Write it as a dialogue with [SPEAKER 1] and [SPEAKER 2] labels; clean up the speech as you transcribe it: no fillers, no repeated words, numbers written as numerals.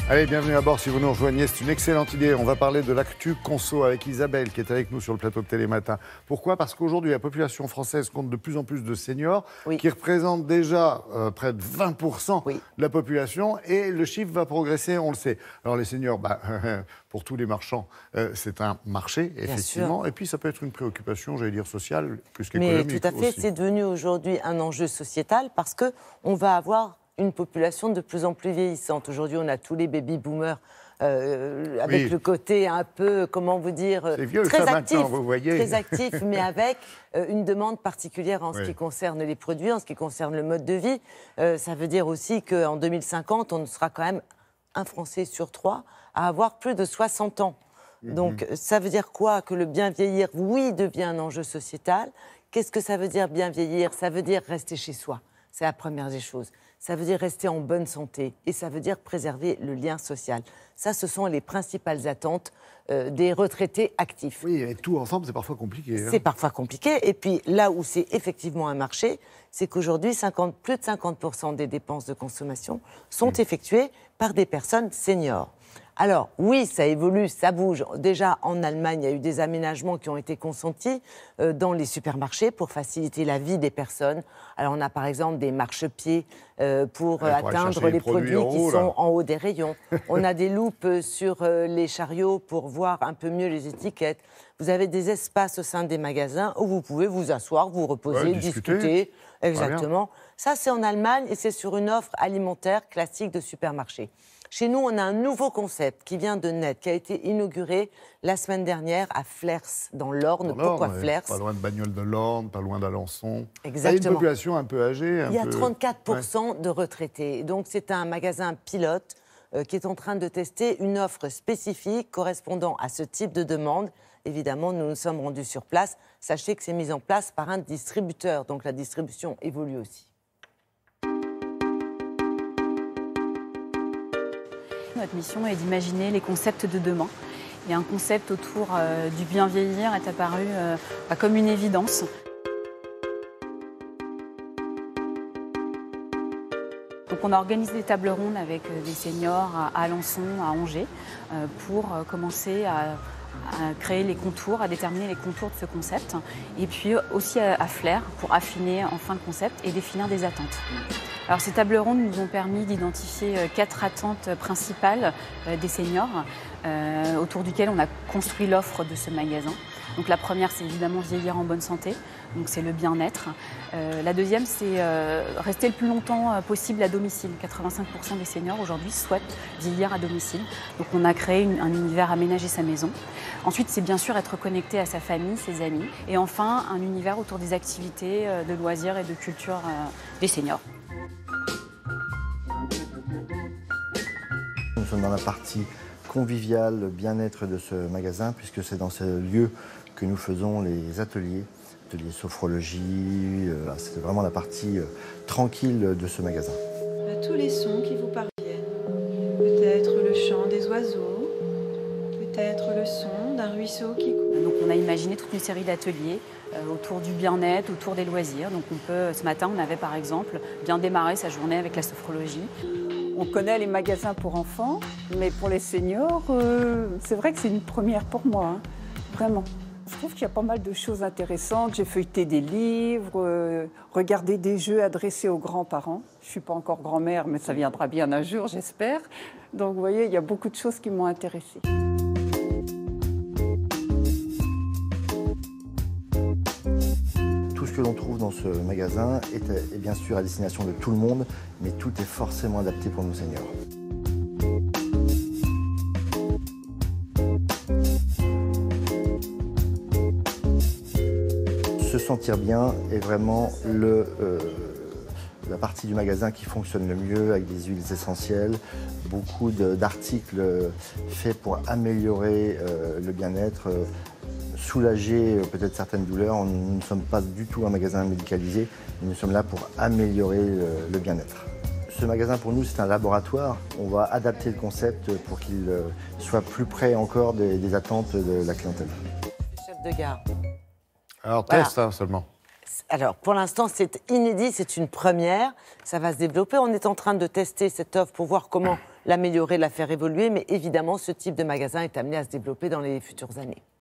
[SPEAKER 1] Allez, bienvenue à bord si vous nous rejoignez. C'est une excellente idée. On va parler de l'actu conso avec Isabelle qui est avec nous sur le plateau de Télématin. Pourquoi ? Parce qu'aujourd'hui, la population française compte de plus en plus de seniors qui représentent déjà près de 20% de la population et le chiffre va progresser, on le sait. Alors les seniors, pour tous les marchands, c'est un marché, effectivement. Et puis ça peut être une préoccupation, j'allais dire, sociale plus qu'économique.
[SPEAKER 2] Mais tout à fait, c'est devenu aujourd'hui un enjeu sociétal parce qu'on va avoir une population de plus en plus vieillissante. Aujourd'hui, on a tous les baby-boomers avec le côté un peu, comment vous dire,
[SPEAKER 1] vieux,
[SPEAKER 2] très
[SPEAKER 1] ça,
[SPEAKER 2] actif,
[SPEAKER 1] vous voyez.
[SPEAKER 2] très actif, mais avec une demande particulière en ce qui concerne les produits, en ce qui concerne le mode de vie. Ça veut dire aussi qu'en 2050, on sera quand même un Français sur 3 à avoir plus de 60 ans. Donc, ça veut dire quoi ? Que le bien vieillir, oui, devient un enjeu sociétal. Qu'est-ce que ça veut dire bien vieillir ? Ça veut dire rester chez soi. C'est la première des choses. Ça veut dire rester en bonne santé et ça veut dire préserver le lien social. Ça, ce sont les principales attentes des retraités actifs.
[SPEAKER 1] Oui, et tout ensemble, c'est parfois compliqué.
[SPEAKER 2] C'est parfois compliqué. Et puis là où c'est effectivement un marché, c'est qu'aujourd'hui, plus de 50% des dépenses de consommation sont effectuées par des personnes seniors. Alors, oui, ça évolue, ça bouge. Déjà, en Allemagne, il y a eu des aménagements qui ont été consentis dans les supermarchés pour faciliter la vie des personnes. Alors, on a par exemple des marchepieds pour atteindre les produits qui sont en haut des rayons. On a des loupes sur les chariots pour voir un peu mieux les étiquettes. Vous avez des espaces au sein des magasins où vous pouvez vous asseoir, vous reposer, discuter. Exactement. Ça, c'est en Allemagne et c'est sur une offre alimentaire classique de supermarché. Chez nous, on a un nouveau concept qui vient de naître, qui a été inauguré la semaine dernière à Flers, dans l'Orne. Pourquoi Flers ?
[SPEAKER 1] Pas loin de Bagnoles de l'Orne, pas loin d'Alençon.
[SPEAKER 2] Exactement.
[SPEAKER 1] Il y a une population un peu âgée.
[SPEAKER 2] Il y a 34% de retraités. Donc, c'est un magasin pilote qui est en train de tester une offre spécifique correspondant à ce type de demande. Évidemment, nous nous sommes rendus sur place. Sachez que c'est mis en place par un distributeur. Donc, la distribution évolue aussi.
[SPEAKER 3] Notre mission est d'imaginer les concepts de demain. Et un concept autour du bien vieillir est apparu comme une évidence. Donc on a organisé des tables rondes avec des seniors à Alençon, à Angers, pour commencer à créer les contours, à déterminer les contours de ce concept. Et puis aussi à Flers pour affiner enfin le concept et définir des attentes. Alors ces tables rondes nous ont permis d'identifier 4 attentes principales des seniors autour duquel on a construit l'offre de ce magasin. Donc la première, c'est évidemment vieillir en bonne santé, donc c'est le bien-être. La deuxième, c'est rester le plus longtemps possible à domicile. 85% des seniors aujourd'hui souhaitent vieillir à domicile. Donc on a créé un univers aménagé sa maison. Ensuite, c'est bien sûr être connecté à sa famille, ses amis. Et enfin, un univers autour des activités de loisirs et de culture des seniors.
[SPEAKER 4] Nous sommes dans la partie conviviale, bien-être de ce magasin, puisque c'est dans ce lieu que nous faisons les ateliers sophrologie. C'est vraiment la partie tranquille de ce magasin.
[SPEAKER 5] Tous les sons qui vous parviennent, peut-être le chant des oiseaux, peut-être le son d'un ruisseau qui coule.
[SPEAKER 3] Donc on a imaginé toute une série d'ateliers autour du bien-être, autour des loisirs. Donc ce matin, on avait par exemple bien démarré sa journée avec la sophrologie.
[SPEAKER 6] On connaît les magasins pour enfants, mais pour les seniors, c'est vrai que c'est une première pour moi, vraiment. Je trouve qu'il y a pas mal de choses intéressantes. J'ai feuilleté des livres, regardé des jeux adressés aux grands-parents. Je ne suis pas encore grand-mère, mais ça viendra bien un jour, j'espère. Donc vous voyez, il y a beaucoup de choses qui m'ont intéressée.
[SPEAKER 4] Tout ce que l'on trouve dans ce magasin est bien sûr à destination de tout le monde, mais tout est forcément adapté pour nos seniors. Se sentir bien est vraiment la partie du magasin qui fonctionne le mieux, avec des huiles essentielles, beaucoup d'articles faits pour améliorer le bien-être, soulager peut-être certaines douleurs. Nous ne sommes pas du tout un magasin médicalisé, mais nous sommes là pour améliorer le bien-être. Ce magasin pour nous c'est un laboratoire. On va adapter le concept pour qu'il soit plus près encore des attentes de la clientèle.
[SPEAKER 2] Chef de gare.
[SPEAKER 1] Alors, test seulement.
[SPEAKER 2] Alors, pour l'instant, c'est inédit, c'est une première. Ça va se développer. On est en train de tester cette offre pour voir comment l'améliorer, la faire évoluer. Mais évidemment, ce type de magasin est amené à se développer dans les futures années.